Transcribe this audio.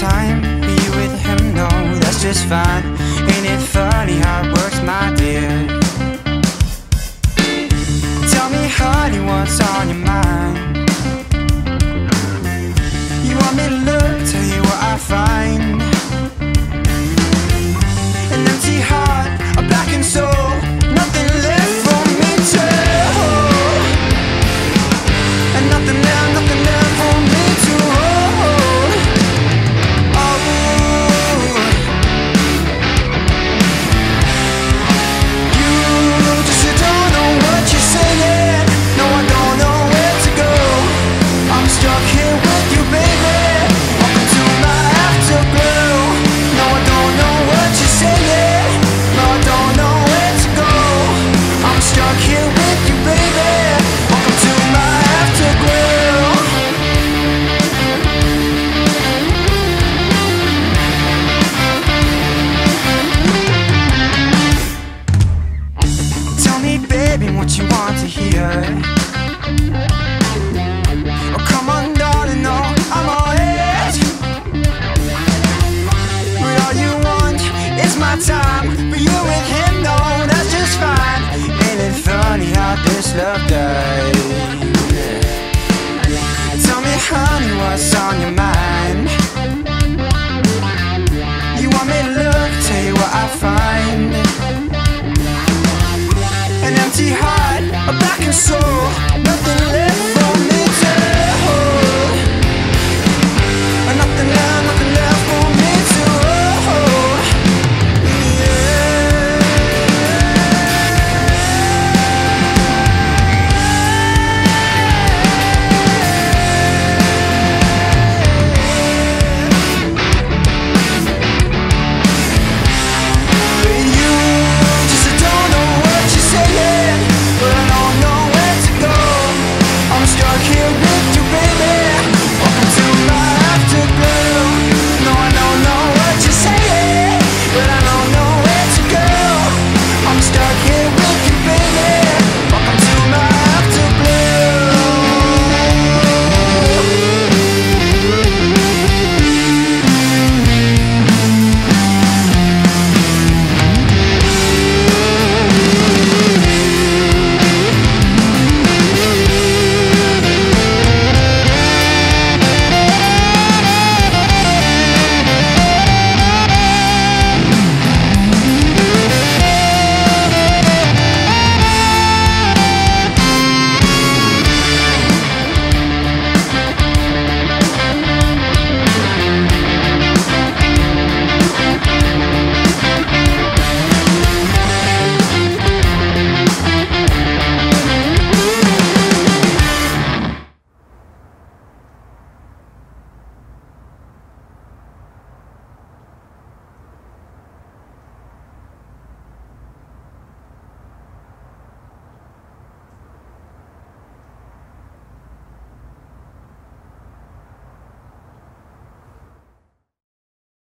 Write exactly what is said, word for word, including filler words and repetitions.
time, be with him, no, that's just fine. Ain't it funny how it works, my dear? Tell me, honey, what's on your mind? You want me to look, tell you what I find. An empty heart, a blackened soul, nothing left for me to hold. And nothing left, nothing left for me to hold. Oh, you just don't know what you're saying. No, I don't know where to go. I'm stuck here with you, baby. Welcome to my afterglow. No, I don't know what you're saying. No, I don't know where to go. I'm stuck here with you, baby. Welcome to my afterglow. Tell me, baby, what you want to hear. Oh, come on, darling, no, I'm all ears. But all you want is my time. But you with him, no, that's just fine. Ain't it funny how this love dies? Tell me, honey, what's on your mind? You want me to look, tell you what I find. An empty heart, a blackened soul, nothing left